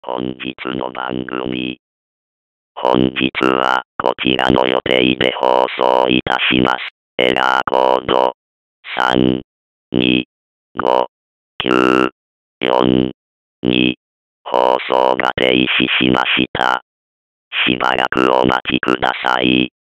本日の番組。本日はこちらの予定で放送いたします。エラーコード3、2、5、9、4、2、放送が停止しました。しばらくお待ちください。